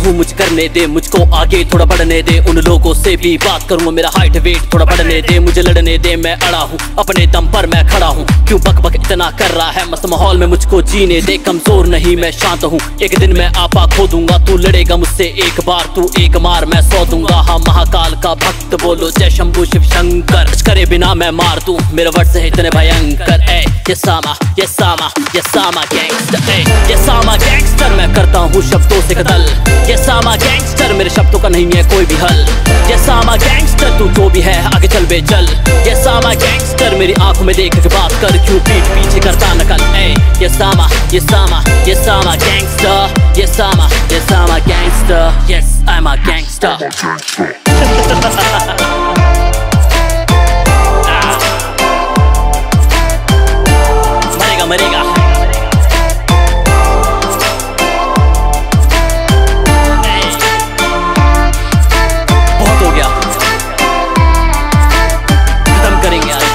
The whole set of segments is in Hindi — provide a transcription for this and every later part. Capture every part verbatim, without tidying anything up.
हूँ मुझ करने दे, मुझको आगे थोड़ा बढ़ने दे, उन लोगों से भी बात करूँ, मेरा हाइट वेट थोड़ा बढ़ने दे, मुझे लड़ने दे, मैं अड़ा हूँ अपने दम पर मैं खड़ा हूँ, क्यों बक बक इतना कर रहा है, मस्त माहौल में मुझको जीने दे, कमजोर नहीं मैं शांत हूँ, एक दिन मैं आपा खो दूंगा, तू लड़ेगा मुझसे एक बार, तू एक मार मैं सौ दूंगा, हाँ महाकाल का भक्त बोलो जय शंभू शिव शंकर, कुछ करे बिना मैं मार दूं, मेरे वर्ड्स है इतने भयंकर, ए ये सामा ये सामा ये सामा गैंगस्टर, ए ये सामा गैंगस्टर, मैं करता हूँ शब्दों से कत्ल, ये सामा गैंगस्टर, मेरे शब्दों का नहीं है कोई भी हल, ये सामा गैंगस्टर, तू जो भी है आगे चल बे चल, ये सामा गैंगस्टर, मेरी आंखों में देख के बात कर, क्यों पीठ पीछे करता नकल, ए ये सामा ये सामा ये सामा गैंगस्टर, ये सामा ये सामा gangster, yes I am a gangster. मरेगा मरेगा बहुत हो गया, खत्म करेंगे आज,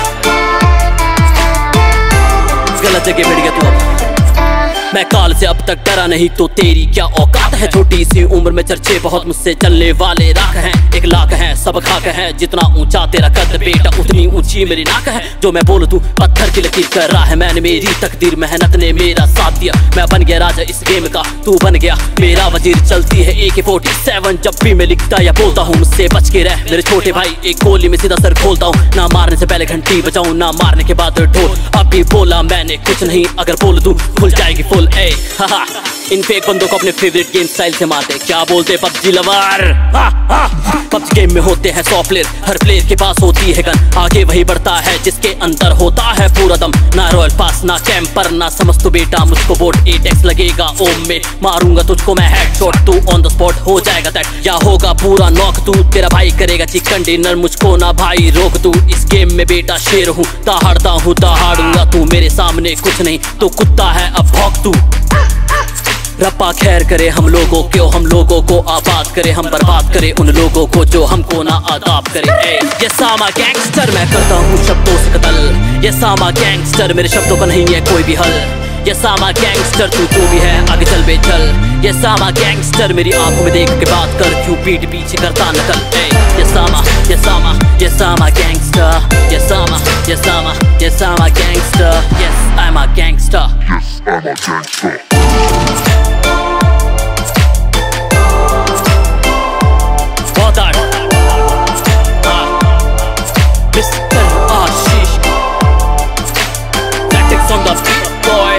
गलत जगह बैठ गया तू अब, मैं काल से अब तक डरा नहीं तो तेरी क्या औकात है, छोटी सी उम्र में चर्चे बहुत, मुझसे चलने वाले राख हैं, एक लाख हैं सब खाक हैं, जितना ऊंचा तेरा कद बेटा उतनी ऊंची मेरी नाक है, जो मैं बोल दूं पत्थर की लकीर कर रहा है, मैंने मेरी तकदीर मेहनत ने मेरा साथ दिया, मैं बन गया राजा इस गेम का, तू बन गया मेरा वजीर, चलती है ए के फोर्टी सेवन जब भी मैं लिखता या बोलता हूँ, मुझसे बच के रह मेरे छोटे भाई, एक गोली में सीधा सर खोलता हूँ, ना मारने से पहले घंटी बजाऊं, ना मारने के बाद ढोल, अभी बोला मैंने कुछ नहीं, अगर बोल दूं खुल जाएगी फुल, ए हाहा इन फेक बंदों को अपने फेवरेट गेम स्टाइल से मारते, क्या बोलते पबजी लवर, पबजी गेम में होते हैं सौ प्लेयर, हर प्लेयर के पास होती है गन, आगे वही बढ़ता है जिसके अंदर होता है पूरा दम, ना रॉयल पास ना कैंपर ना समझ तो बेटा, मुझको बोट एट एक्स लगेगा ओम में, मारूंगा तुझको मैं हेडशॉट, तू ऑन द स्पॉट हो जाएगा दैट, या होगा पूरा नॉक, तू तेरा भाई करेगा चिकन डिनर, मुझको ना भाई रोक तू, इस गेम में बेटा शेर हूँ, दहाड़ता हूँ दहाड़ूंगा, तू मेरे सामने कुछ नहीं तो कुत्ता है अब भौंक तू, रब्बा खैर करे हम लोगों क्यों, हम लोगों को आबाद करे, हम बर्बाद करे उन लोगों को जो हमको ना आदाब करे, ए ये सामा गैंगस्टर, मैं करता हूँ शब्दों से कत्ल, ये सामा गैंगस्टर, मेरे शब्दों का नहीं है कोई भी हल, ये सामा गैंगस्टर, तू जो भी है आगे चल बे चल, ये सामा गैंगस्टर, मेरी आंखों में देख के बात कर, क्यों पीठ पीछे करता नकल, ए ये सामा ये सामा ये सामा गैंगस्टर, ये सामा ये सामा ये सामा gangster, yes I am a gangster, yes I am a gangster. Mister Ashish tactics on the beat boy,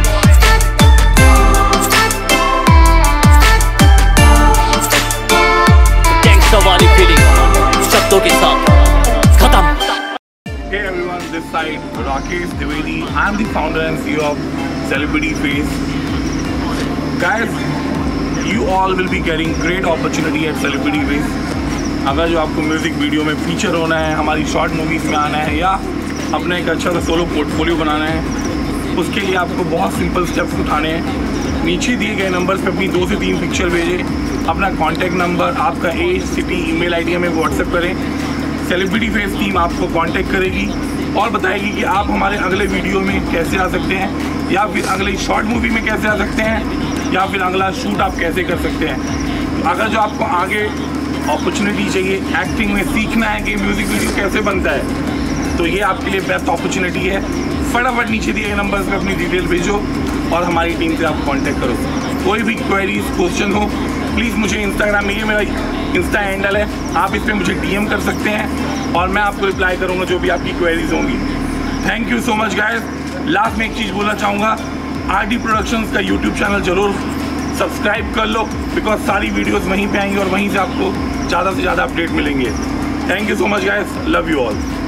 gangster वाली फीलिंग शब्दों के साथ खत्म। Hey everyone, this side Rakesh Dwivedi. I am the founder and C E O of Celebrity Face. Guys, you all will be getting great opportunity at Celebrity Face. अगर जो आपको म्यूज़िक वीडियो में फीचर होना है, हमारी शॉर्ट मूवीज़ में आना है, या अपना एक अच्छा सा सोलो पोर्टफोलियो बनाना है, उसके लिए आपको बहुत सिंपल स्टेप्स उठाने हैं। नीचे दिए गए नंबर्स पे अपनी दो से तीन पिक्चर भेजें, अपना कॉन्टैक्ट नंबर, आपका एज, सिटी, ईमेल आईडी हमें व्हाट्सएप करें। सेलिब्रिटी फेस टीम आपको कांटेक्ट करेगी और बताएगी कि आप हमारे अगले वीडियो में कैसे आ सकते हैं, या फिर अगली शॉर्ट मूवी में कैसे आ सकते हैं, या फिर अगला शूट आप कैसे कर सकते हैं। तो अगर जो आपको आगे अपॉर्चुनिटी चाहिए, एक्टिंग में सीखना है कि म्यूज़िक वीडियो कैसे बनता है, तो ये आपके लिए बेस्ट अपॉर्चुनिटी है। फटाफट नीचे दिए गए नंबर्स पे अपनी डिटेल भेजो और हमारी टीम से आप कांटेक्ट करो। कोई भी क्वेरीज क्वेश्चन हो प्लीज़ मुझे इंस्टाग्राम में, ये मेरा इंस्टा हैंडल है, आप इस पर मुझे डीएम कर सकते हैं और मैं आपको रिप्लाई करूँगा जो भी आपकी क्वेरीज होंगी। Thank you so much guys. Last में एक चीज़ बोलना चाहूँगा, आर डी प्रोडक्शंस का यूट्यूब चैनल ज़रूर सब्सक्राइब कर लो, बिकॉज सारी वीडियोज़ वहीं पर आएंगी और वहीं से आपको ज़्यादा से ज़्यादा अपडेट मिलेंगे। Thank you so much guys, love you all.